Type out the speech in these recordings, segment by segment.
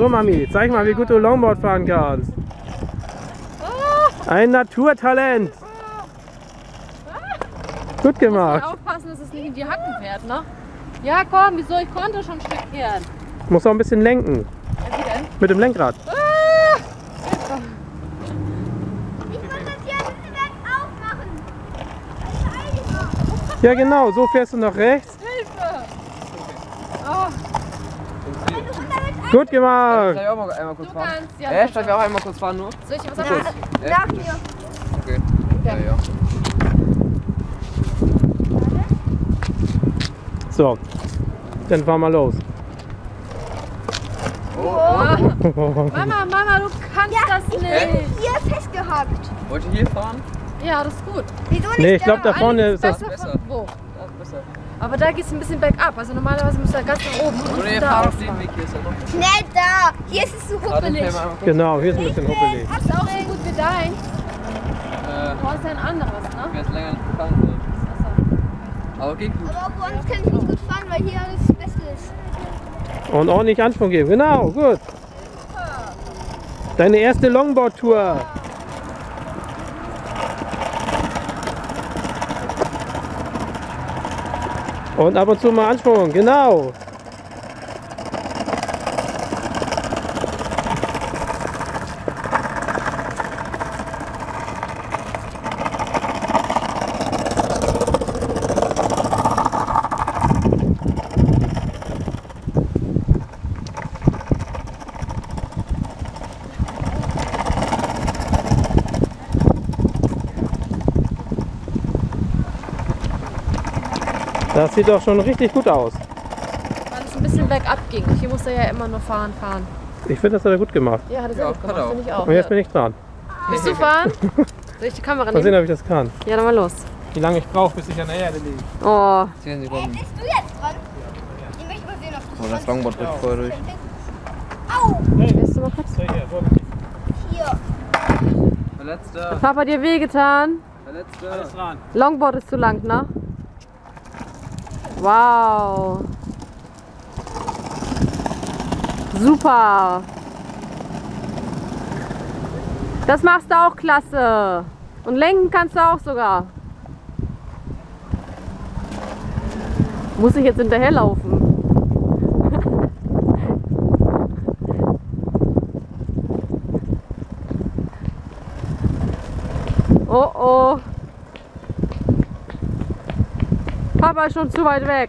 So Mami, zeig mal, wie gut du Longboard fahren kannst. Ein Naturtalent. Gut gemacht. Aufpassen, dass es nicht in die Hacken fährt, ne? Ja, komm, wieso? Ich konnte schon ein Stückchen. Muss auch ein bisschen lenken. Wie denn? Mit dem Lenkrad. Ich muss das hier ein bisschen bergauf machen. Ja genau, so fährst du nach rechts. Hilfe! Oh, Gut gemacht. Darf ich auch mal einmal kurz du fahren? kannst, ja. Darf ich auch einmal kurz fahren nur? Soll ich dir was Kurz. sagen? Nach mir. Okay. Ja, ja. So, dann fahren wir los. Mama, du kannst das nicht. Hier festgehakt. Wollt ihr hier fahren? Ja, das ist gut. Wieso nicht? Nee, ich glaube da Eigentlich vorne ist das. besser. Wo? Das ist besser. Aber da geht es ein bisschen bergab. Also normalerweise müsst ihr ganz nach oben. Und Oder ihr da fahrt auf auffahren. den Weg, hier ist ja noch. Schnell da. Hier ist es so huppelig. Genau, hier ist ein bisschen huppelig. Das ist auch so gut wie dein. Du hast ja ein anderes, Ich ne? werde länger nicht gefahren sein. Aber geht gut. Aber woanders kann ich nicht gut fahren, weil hier alles das Beste ist. Und ordentlich Anschwung geben. Genau, gut. Deine erste Longboard-Tour. Und ab und zu mal Anschwung, genau. Das sieht doch schon richtig gut aus. Weil es ein bisschen bergab ging. Hier musste er ja immer nur fahren. Ich finde, das hat er gut gemacht. Ja, hat er Ja, sehr gut hat gemacht, er auch. finde ich auch. Und jetzt bin ich dran. Willst du fahren? Soll ich die Kamera Mal sehen, nehmen? ob ich das kann. Ja, dann mal los. Wie lange ich brauche, bis ich an der Erde liege. Oh, 10 Sekunden. Bist du jetzt dran? Ich möchte mal sehen, ob du Oh, das Longboard drückt voll durch. Au! willst du mal kurz? So, hier, Hier. Verletzter. Hat Papa dir wehgetan? Verletzter. alles dran. Longboard ist zu lang, ne? Wow. Super. Das machst du auch klasse. Und lenken kannst du auch sogar. Muss ich jetzt hinterherlaufen? Oh oh. Papa ist schon zu weit weg.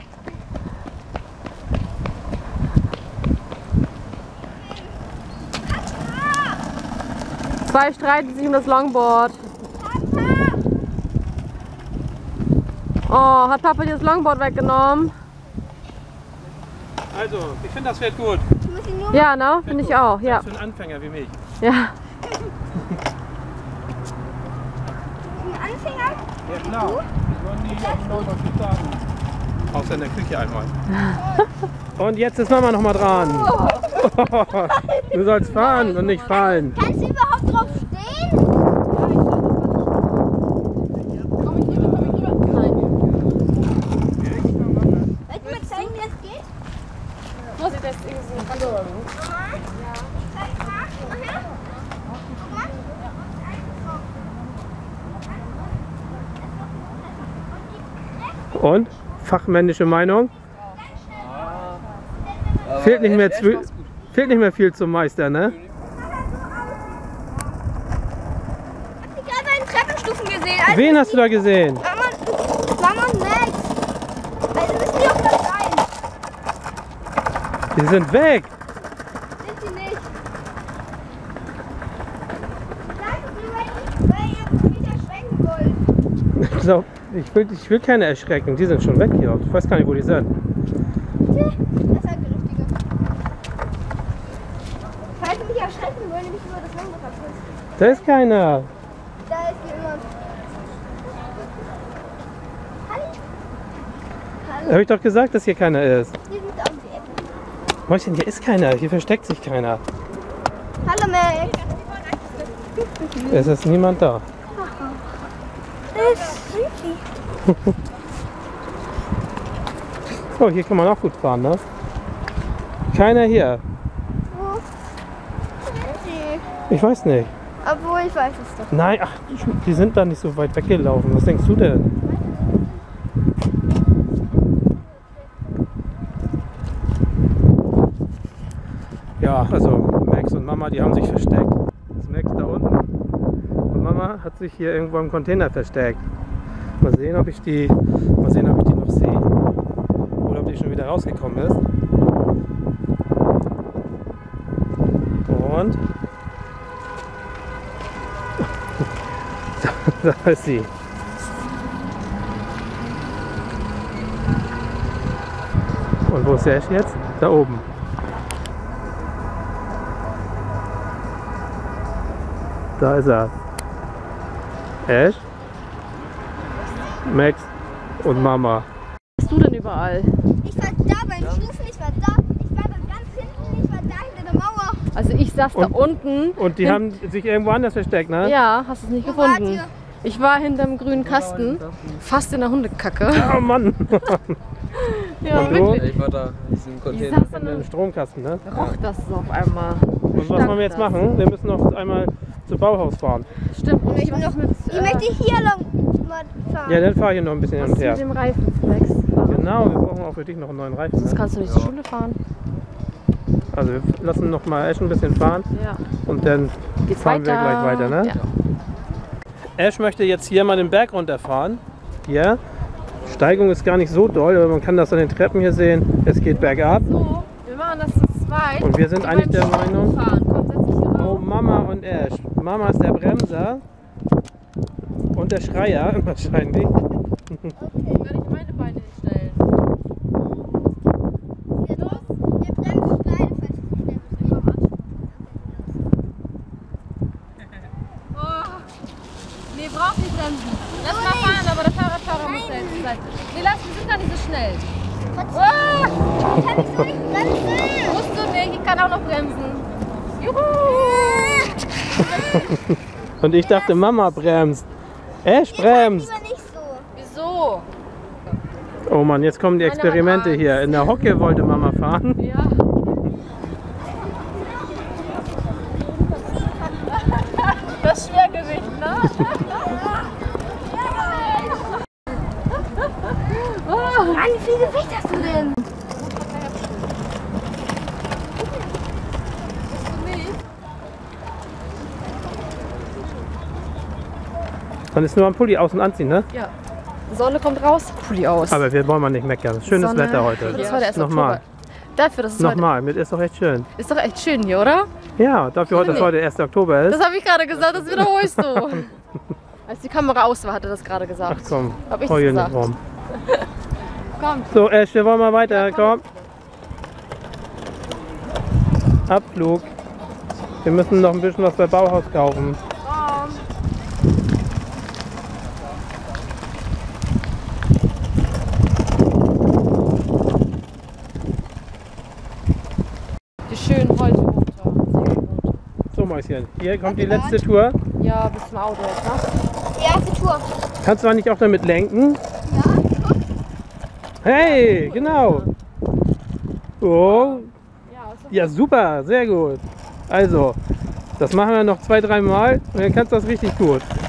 Zwei streiten sich um das Longboard. Oh, hat Papa dir das Longboard weggenommen? Also, ich finde, das fährt gut. Ich muss ihn nur Ja, ne? Finde ich auch, ja. Für einen Anfänger wie mich. Ja. einen Anfänger. Ja, klar. Ich wollte nie auf was sagen. Außer in der Küche einmal. Und jetzt ist Mama noch mal dran. Du sollst fahren und nicht fallen. Kannst du überhaupt drauf stehen? Komm ich lieber? Nein. Weißt du mal zeigen, wie das geht? Vorsicht, das ist irgendwie so ein Mama? Ja. Zeig mal. Guck mal. Und? Fachmännische Meinung? Fehlt nicht mehr viel zum Meister, ne? Hast du gerade bei den Treppenstufen gesehen? Wen hast du da gesehen? Mama und Max. Also müssen die auf Platz 1. Die sind weg. Sind sie nicht. Sag es nur, weil ihr mich erschrecken wollt. Ich will keine erschrecken. Die sind schon weg hier. Ich weiß gar nicht, wo die sind. Das ist halt der Richtige. Falls sie mich erschrecken wollen, nämlich nur das Longboard abschließen. Da ist keiner. Da ist jemand. Hallo? Hallo? Habe ich doch gesagt, dass hier keiner ist. Hier sind auch die Ecke. Mäuschen, hier ist keiner. Hier versteckt sich keiner. Hallo Max. Es ist niemand da. Das sind sie. Oh, hier kann man auch gut fahren, ne? Keiner hier. Wo? Ich weiß nicht. Obwohl, ich weiß es doch. Nein, ach, die sind da nicht so weit weggelaufen. Was denkst du denn? Ja, also Max und Mama, die haben sich versteckt. Das ist Max da unten. Und Mama hat sich hier irgendwo im Container versteckt. Mal sehen, ob ich die noch sehe. Oder ob die schon wieder rausgekommen ist. Und da ist sie. Und wo ist Ash jetzt? Da oben. Da ist er. Ash, Max und Mama. Was bist du denn überall? Ich war da beim Schnuffen, ich war da. Ich war da ganz hinten, ich war da hinter der Mauer. Also ich saß da unten. Und die haben sich irgendwo anders versteckt, ne? Ja, hast du es nicht Wo wart gefunden? ihr? Ich war hinterm grünen Kasten, fast in der Hundekacke. Oh Mann! Ja, Und du? wirklich. Ich war da, in diesem Ich Container. saß In dem Stromkasten, ne? roch das so auf einmal. Und was wollen wir jetzt machen? Wir müssen noch einmal zu Bauhaus fahren. Stimmt, und ich möchte mit, Ich möchte hier lang mal fahren. Ja, dann fahre ich noch ein bisschen hin und mit her. dem Reifenflex fahren. Genau, wir brauchen auch für dich noch einen neuen Reifen. Das Ne? kannst du nicht zur Schule fahren. Also wir lassen noch mal Ash ein bisschen fahren Ja. und dann Geht's fahren wir weiter? gleich weiter, ne? Ja. Ash möchte jetzt hier mal den Berg runterfahren. Hier. Steigung ist gar nicht so doll, aber man kann das an den Treppen hier sehen. Es geht bergab. So, wir machen das zu zweit. Und wir sind eigentlich der Meinung, Fahren. Komm, setz dich hier oh rauf. Mama und Ash. Mama ist der Bremser und der Schreier wahrscheinlich. Werde ich meine Beine hinstellen. Ja, los. Wir bremsen beide, falls es schnell wird. Oh. Nee, braucht nicht bremsen. Lass mal fahren, aber der Fahrradfahrer muss selbst sein. Nee, lass, wir sind gar nicht so schnell. Oh. Kann ich so nicht bremsen? Musst du nicht, ich kann auch noch bremsen. Juhu! Und ich dachte, Mama bremst. Ash bremst. Lieber nicht so. Wieso? Oh Mann, jetzt kommen die Experimente hier. In der Hocke wollte Mama fahren. Ja. Das Schwergewicht, ne? Mann, wie viel Gewicht hast du denn? Dann ist nur am Pulli aus- und anziehen, ne? Ja. Sonne kommt raus, Pulli aus. Aber wir wollen mal nicht meckern. Schönes Sonne. Wetter heute. Das ist heute erst Nochmal. Oktober. Dafür, dass es heute Nochmal, mit ist doch echt schön. ist doch echt schön hier, oder? Ja, dafür, dass heute 1. Oktober ist. Das habe ich gerade gesagt, das wiederholst du. Als die Kamera aus war, hat er das gerade gesagt. Ach komm, Hab ich heul gesagt. nicht rum. Komm. So, Ash, wir wollen mal weiter, komm. Abflug. Wir müssen noch ein bisschen was bei Bauhaus kaufen. Die schönen Holzboote. Segelboote. So, Mäuschen, hier kommt die letzte Tour. Ja, bis zum Auto jetzt, ne? Die erste Tour. Kannst du eigentlich auch damit lenken? Ja, guck. Hey, genau. Oh, Ja, ist doch ja super, sehr gut. Also, das machen wir noch 2-3 Mal und dann kannst du das richtig gut.